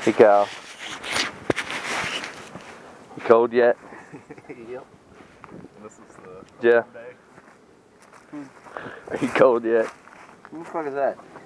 Hey Kyle. You cold yet? Yep. This is the Yeah. day. Are you cold yet? Who the fuck is that?